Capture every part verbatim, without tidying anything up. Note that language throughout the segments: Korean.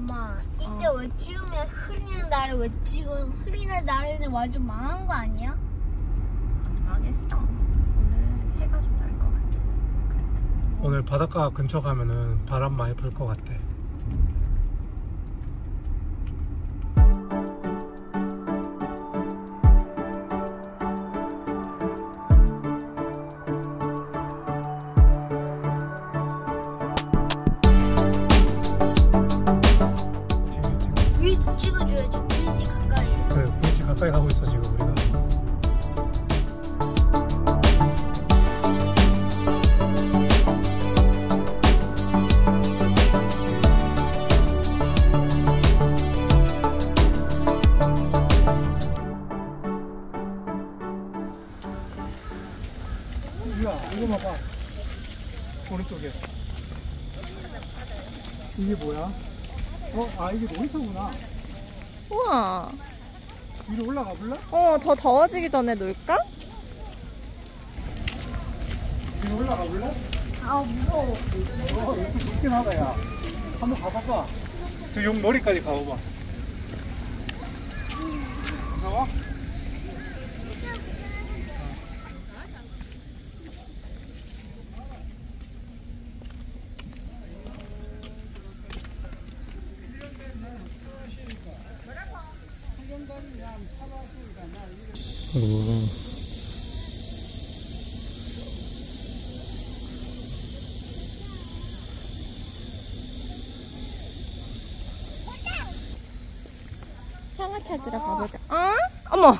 엄마, 이때 어. 왜 찍으면 흐리는 날에 왜 찍어? 흐리는 날에는 완전 망한 거 아니야? 망했어. 오늘 해가 좀 날 것 같아. 그래도. 오늘 바닷가 근처 가면은 바람 많이 불 것 같아. 위에도 찍어줘야지. 브이지 가까이. 그래, 브이지 가까이 가고 있어 지금 우리가. 야, 이거 봐봐. 오른쪽에. 이게 뭐야? 어, 아 이게 놀이터구나. 우와. 위로 올라가 볼래? 어, 더 더워지기 전에 놀까? 위로 올라가 볼래? 아, 무서워. 어, 여기 높긴 하다, 야. 한번 가봐봐. 저 용 머리까지 가봐봐. 무서워? 음. 상어 찾으러 가볼까? 어? 어머!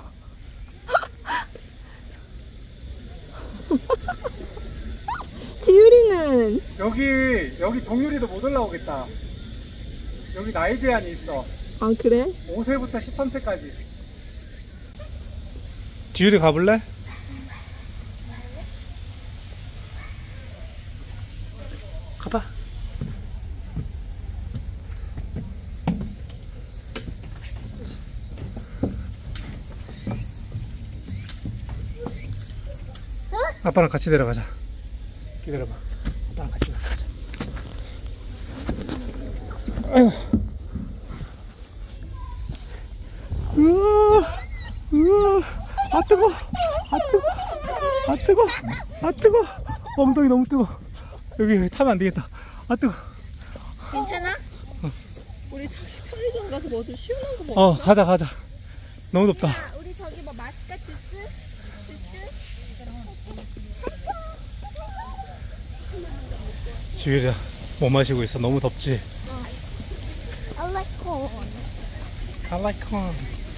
지율이는 여기 여기 정유리도 못 올라오겠다. 여기 나이 제한이 있어. 아 그래? 오 세부터 십삼 세까지. 지율이 가볼래? 가봐. 아빠랑 같이 내려가자. 기다려봐. 아빠랑 같이 내려가자. 아이고. 우와, 우와, 아 뜨거, 아 뜨거, 아 뜨거, 아 뜨거. 엉덩이 너무 뜨거. 여기 타면 안 되겠다. 아 뜨거. 괜찮아? 어. 우리 저기 편의점 가서 뭐 좀 시원한 거 먹자. 어, 가자, 가자. 너무 덥다. 야, 우리 저기 뭐 마실까? 주스? 주스? 지율이야, 뭐 마시고 있어? 너무 덥지? I like corn. I like corn.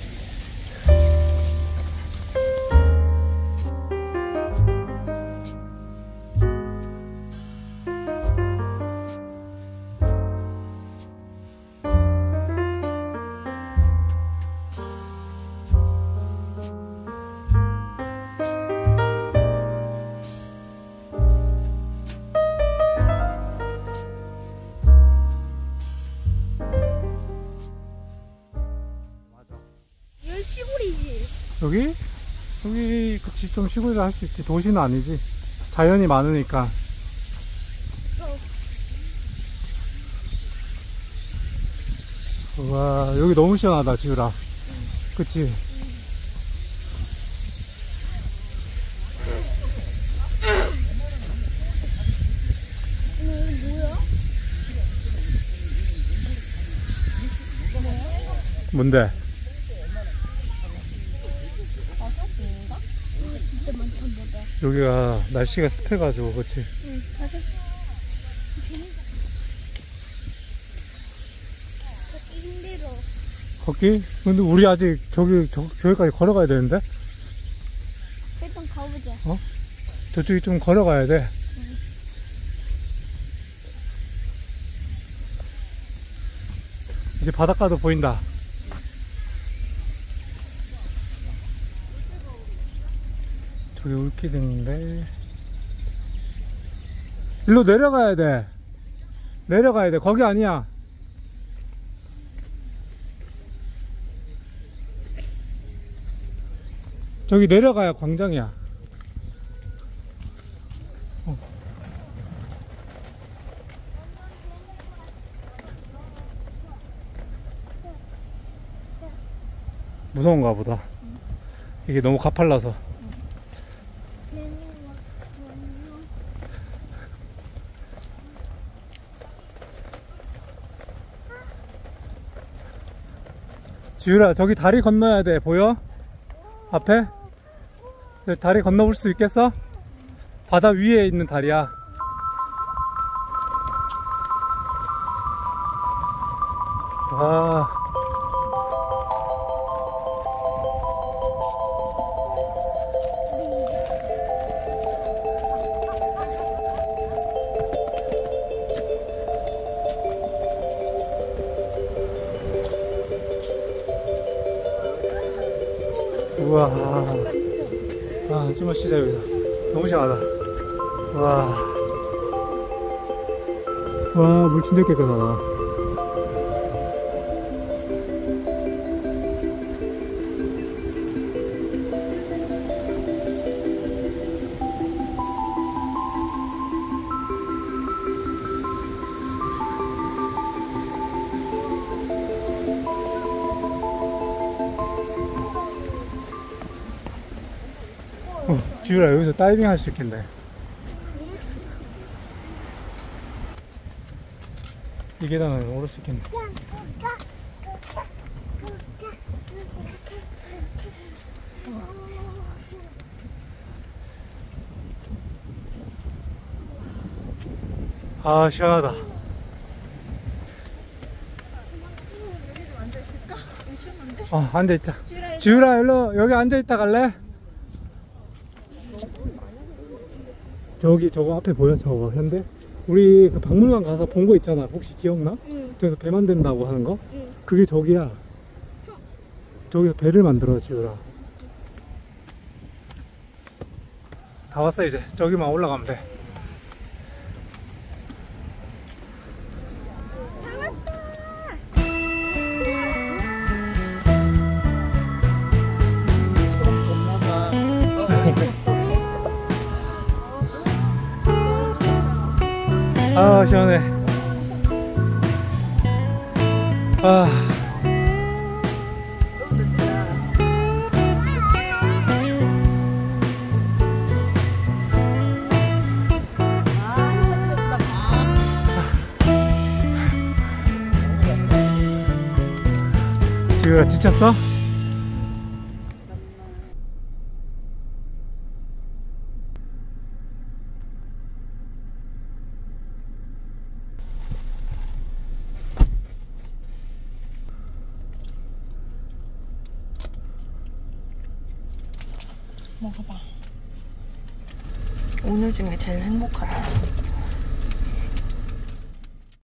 여기 시골이지. 여기? 여기 그치 좀 시골이라 할 수 있지. 도시는 아니지. 자연이 많으니까. 와, 여기 너무 시원하다, 지우라. 그치? 이거 뭐야? 뭔데? 버섯인가? 진짜 많다 보다. 여기가 날씨가 습해가지고, 그치? 응, 가자. 걷기 힘들어. 걷기? 근데 우리 아직 저기, 저, 저기까지 걸어가야 되는데? 일단 가보자. 저쪽이 좀 걸어가야 돼. 이제 바닷가도 보인다. 저기 울키드 있는데. 일로 내려가야 돼. 내려가야 돼. 거기 아니야. 저기 내려가야 광장이야. 어. 무서운가 보다. 이게 너무 가팔라서. 지율아, 저기 다리 건너야 돼. 보여? 앞에? 다리 건너볼 수 있겠어? 바다 위에 있는 다리야. 와. 우와. 아, 좀만 쉬자, 여기서. 너무 시원하다. 와. 와, 물 진짜 깨끗하다. 어, 지율아, 여기서 다이빙 할 수 있겠네. 이 계단은 오를 수 있겠네. 아, 시원하다. 여기도 앉아있을까? 여기 시원한데? 어, 앉아있자. 지율아, 지율아, 일로, 여기 앉아있다 갈래? 저기, 저거 앞에 보여? 저거, 현대? 우리 그 박물관 가서 본 거 있잖아. 혹시 기억나? 응. 저기서 배 만든다고 하는 거? 응. 그게 저기야. 저기서 배를 만들어, 지율아. 다 왔어, 이제. 저기만 올라가면 돼. 아, 시원해. 아. 지우야, 지쳤어? 먹어봐. 오늘 중에 제일 행복하다.